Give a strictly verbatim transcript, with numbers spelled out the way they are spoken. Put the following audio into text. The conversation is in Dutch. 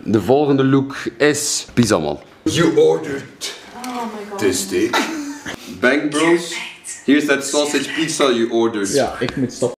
De volgende look is Pizza Man. You ordered Oh my god. this steak. Bang Bros. Here's that sausage pizza you ordered. Ja, ik moet stoppen.